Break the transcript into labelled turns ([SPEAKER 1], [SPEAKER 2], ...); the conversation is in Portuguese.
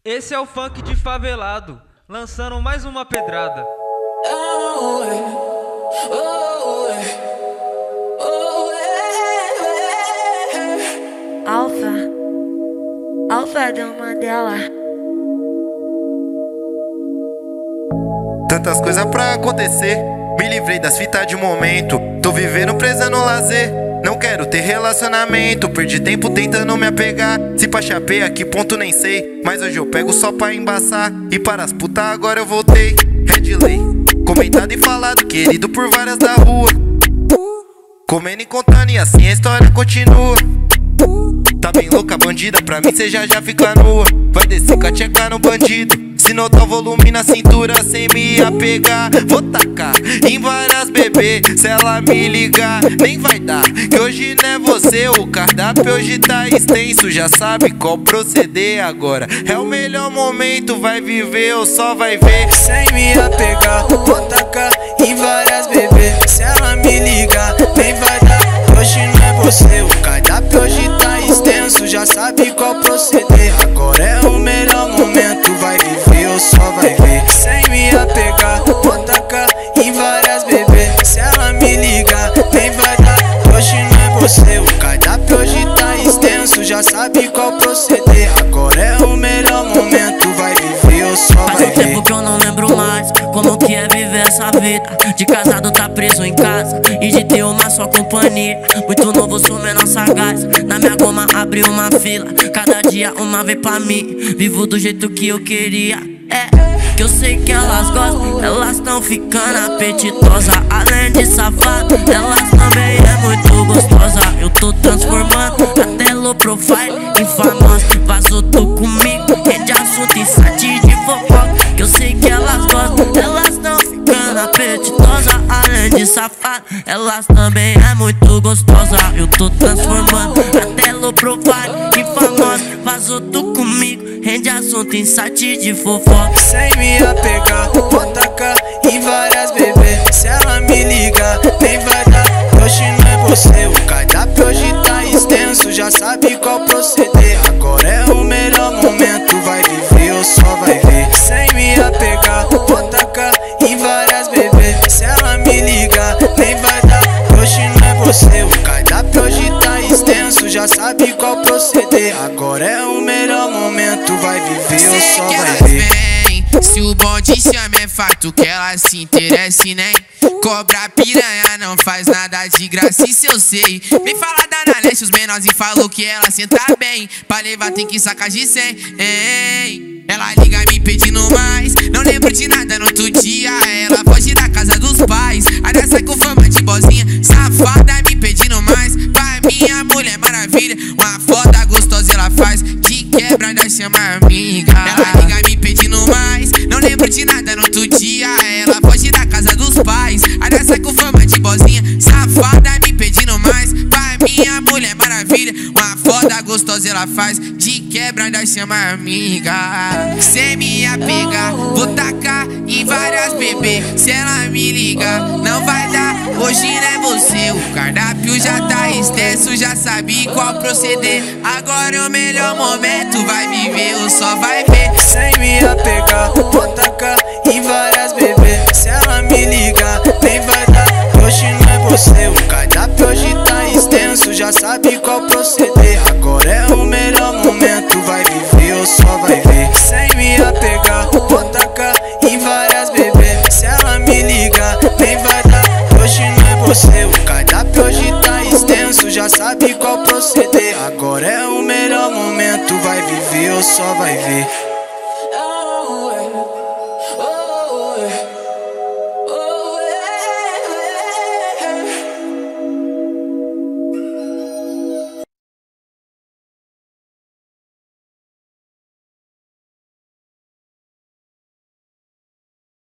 [SPEAKER 1] Esse é o funk de favelado, lançando mais uma pedrada.
[SPEAKER 2] Alfa do Mandela.
[SPEAKER 3] Tantas coisas pra acontecer, me livrei das fitas de momento. Tô vivendo presa no lazer, não quero ter relacionamento. Perdi tempo tentando me apegar, se pra chapeia que ponto nem sei. Mas hoje eu pego só pra embaçar, e para as putas agora eu voltei. Redley, comentado e falado, querido por várias da rua. Comendo e contando e assim a história continua. Tá bem louca bandida, pra mim cê já fica nua. Vai descer com a tcheca no bandido, se notar o volume na cintura sem me apegar. Vou tacar em várias bebê, se ela me ligar nem vai dar, que hoje não é você. O cardápio hoje tá extenso, já sabe qual proceder agora. É o melhor momento, vai viver ou só vai ver.
[SPEAKER 4] Sem me apegar, vou tacar em várias bebê, se ela me ligar nem vai dar, hoje não é você. O cardápio hoje tá extenso, já sabe qual proceder. Agora é o melhor momento, vai viver ou só vai ver. Sem me apegar, vou tacar em várias bebê, se ela me ligar nem vai dar, hoje não é você. O cardápio hoje tá extenso, já sabe qual proceder. Agora é o melhor momento, vai viver ou só vai ver.
[SPEAKER 5] Faz um tempo que eu não lembro mais como que é viver essa vida de casado tá preso em casa e de ter uma só companhia. Muito novo, sou menor sagaz, na minha goma abri uma fila, cada dia uma vez pra mim. Vivo do jeito que eu queria, que eu sei que elas gostam. Elas tão ficando apetitosa, além de safada, elas também é muito gostosa. Eu tô transformando até low profile em famosa. Vazou tu comigo, rende assunto e site de fofoca, que eu sei que elas gostam. Elas tão ficando apetitosa, além de safada, elas também é muito gostosa. Eu tô transformando até low profile em famosa. Vazou tu comigo, rende assunto em site de fofoca.
[SPEAKER 4] Sem me apegar, vou tacar em várias bebê, se ela me ligar nem vai dar, hoje não é você. O cardápio hoje tá extenso, já sabe qual proceder. Agora é o melhor momento, vai viver ou só vai ver. Sem me apegar, vou tacar em várias bebê, se ela me ligar nem vai dar, hoje não é você. O cardápio hoje tá extenso, já sabe qual proceder. Agora é o melhor momento, vai viver ou só vai ver.
[SPEAKER 6] Se o bonde chama é fato que ela se interesse, nem cobra piranha, não faz nada de graça, isso eu sei. Vem falar da Naleste, os menorzinhos falou que ela senta bem, pra levar tem que sacar de 100, hein. Ela liga me pedindo mais, não lembro de nada no outro dia. Ela foge da casa dos pais, ainda sai com fama de bozinha safada, me pedindo mais. Pra minha mulher maravilha, uma foda gostosa ela faz, de quebrada chama amiga. Ela liga me pedindo mais, não lembro de nada no outro dia. Ela foge da casa dos pais, ainda sai com fama de bozinha safada, me pedindo mais. Pra minha mulher maravilha, uma foda gostosa ela faz, de quebrada chama amiga. Sem me apegar, vou tacar em várias bebê, se ela me ligar não vai dar, hoje não é você. O cardápio já tá extenso, já sabe qual proceder. Agora é o melhor momento, vai viver ou só vai ver.
[SPEAKER 4] Sem me apegar, vou tacar em várias bebê, se ela me ligar nem vai dar, hoje não é você. O cardápio hoje tá extenso, já sabe qual proceder. Agora é o melhor momento, vai viver ou só vai ver. Sem me apegar, vou tacar em várias bebê, se ela me ligar nem vai dar, hoje não é você. O cardápio hoje tá extenso, já sabe qual proceder. Agora é o melhor momento, vai viver ou só vai ver.